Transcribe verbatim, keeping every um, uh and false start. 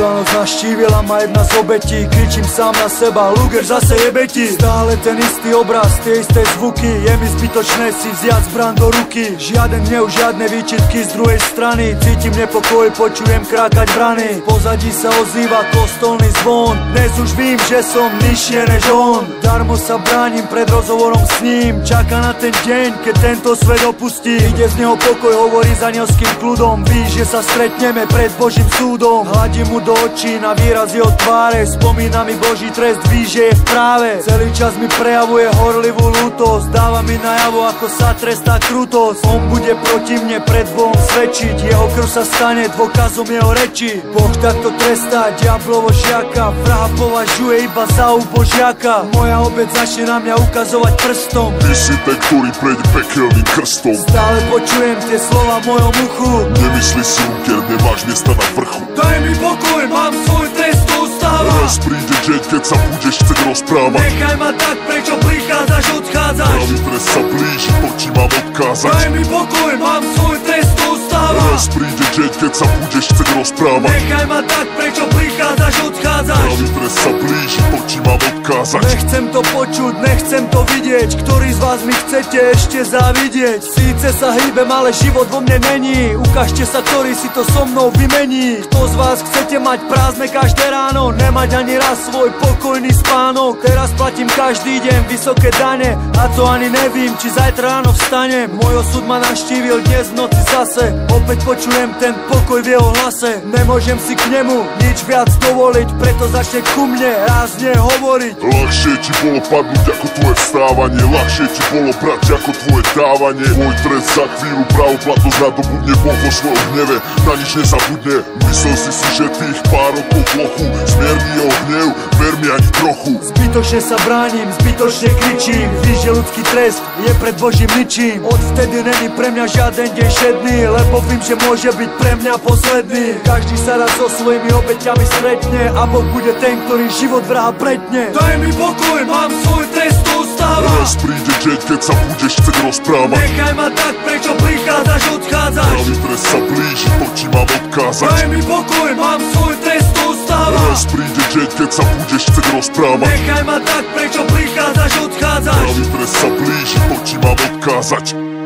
Zlá noc naštívila ma jedna z obetí. Kričím sám na seba, Luger zase jebe ti. Stále ten istý obraz, tie isté zvuky. Je mi zbytočné si vziať zbran do ruky. Žiaden hnev, žiadne výčitky z druhej strany. Cítim nepokoj, počujem krákať brany. Pozadí sa ozýva kostolný zvon. Dnes už vím, že som nižšie než on. Darmo sa bránim pred rozhovorom s ním. Čaká na ten deň, keď tento svet opustí. Ide z neho pokoj, hovorí s anielským kľudom. Víš, že sa stretneme pred Božím súdom. Hladím mu do očí na výraz jeho tváre. Spomína mi Boží trest, víš, že je v práve. Celý čas mi prejavuje horlivú lútosť. Dáva mi najavo, ako sa trestá krutosť. On bude proti mne pred Bohom svedčiť. Jeho krv sa stane dôkazom jeho reči. Boh takto trestá diablovo žiaka. Vraha považuje iba za ubožiaka. Moja obeť začne na mňa ukazovať prstom. Ty si ten, ktorý prejde pekelným krstom. Stále počujem tie slova v mojom uchu. Nemyslí si, Luger, nemáš miesta na vrchu. Daj mi pokoj, mám svoj trest, to ostáva. Raz príde deň, keď sa budeš chcieť rozprávať. Nechaj ma tak, prečo prichádzaš, odchádzaš. Pravý trest sa blíži, to ti mám odkázať. Daj mi pokoj, mám svoj trest, to ostáva. Raz príde deň, keď sa budeš chcieť rozprávať. Nechaj ma tak, prečo prichádzaš, odchádzaš. Pravý trest sa blíži, to ti mám odkázať. Nechcem to počuť, nechcem to vidieť. Ktorý z vás mi chcete ešte závidieť? Síce sa hýbem, ale život vo mne není. Ukážte sa, ktorý si to so mnou vymení. Kto z vás chcete mať prázdne každé ráno, nemať ani raz svoj pokojný spánok? Teraz platím každý deň vysoké dane a to ani nevím, či zajtra ráno vstanem. Môj osud ma navštívil dnes v noci zase. Opäť počujem ten pokoj v jeho hlase. Nemôžem si k nemu nič viac dovoliť, preto začne ku mne rázne hovoriť. Ľahšie ti bolo padnúť ako tvoje vstávanie. Ľahšie ti bolo brať ako tvoje dávanie. Tvoj trest za chvíľu pravoplatnosť nadobudne. Boh vo svojom hneve na nič nezabudne. Myslel si si, že tých pár rokov plochu zmierni jeho hnev, ver mi ani trochu. Zbytočne sa bránim, zbytočne kričím. Víš, že ľudský trest je pred Božím ničím. Odvtedy není pre mňa žiaden deň šedný, lebo vím, že môže byť pre mňa posledný. Každý sa raz so svojimi obeťami stretne a Boh bude ten, ktorý život vraha pretne. Daj mi pokoj, mám svoj trest, to ostáva. Raz príde deň, keď sa budeš chcieť rozprávať. Nechaj ma tak, prečo prichádzaš, odchádzaš. Pravý trest sa blíži, to ti mám odkázať. Daj mi pokoj, mám svoj trest, to ostáva. Raz príde deň, keď sa budeš chcieť rozprávať. Nechaj ma tak, prečo prichádzaš, odchádzaš. Pravý trest sa blíži, to ti mám odkázať.